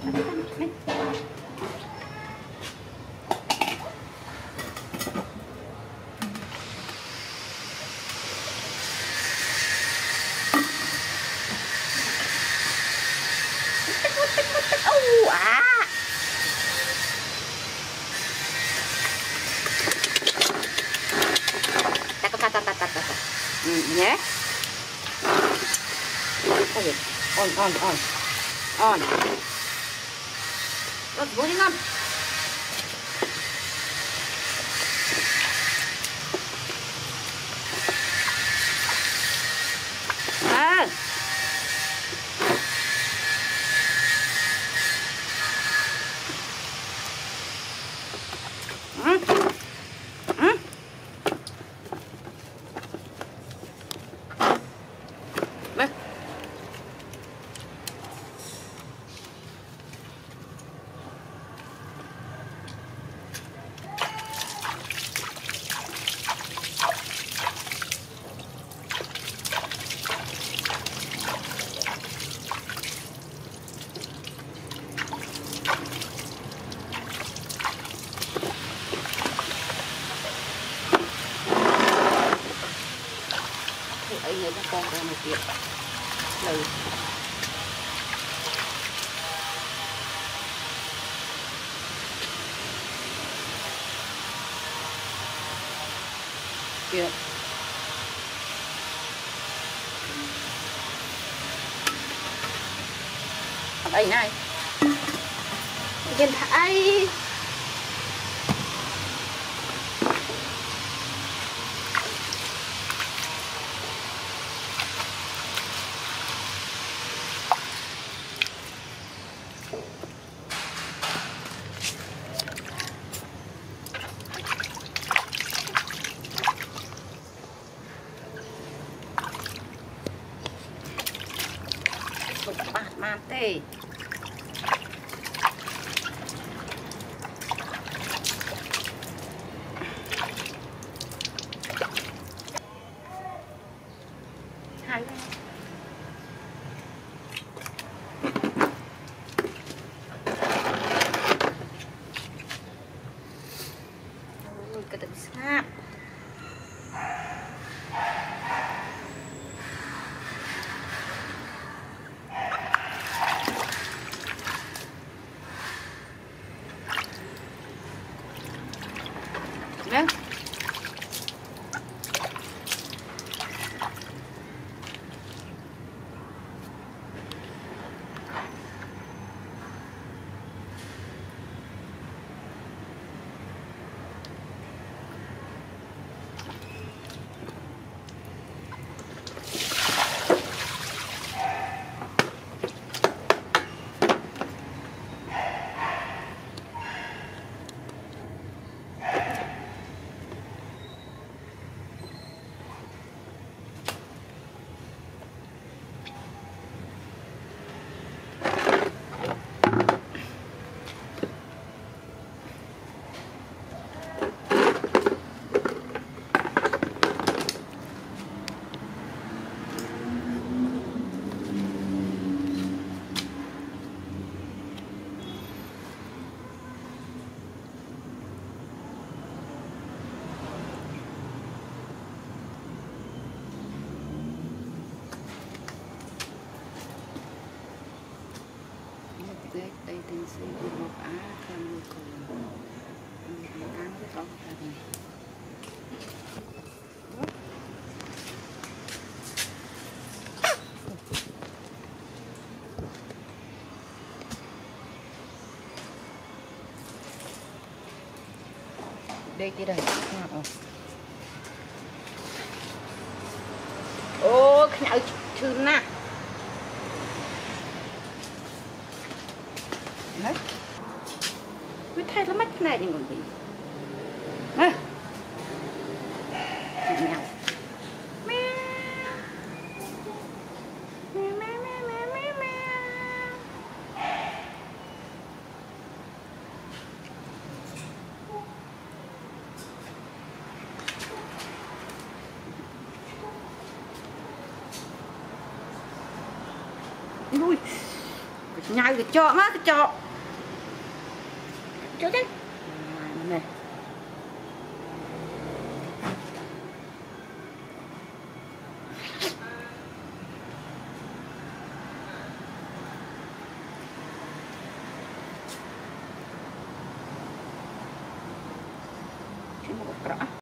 nhé. On. Rất vui ngon. Ấy nhớ các con ra một việc lời việc ở đây này điện thoại mát tê hai ôi cái tận snap nè đây tình sự một á thêm một cùng ăn với con này đây cái đây ô cái nào chữ nè đấy mới thay nó mất cái này thì còn gì à. Mèo ui nhai cái chọ má cái chọ chỗ đấy này một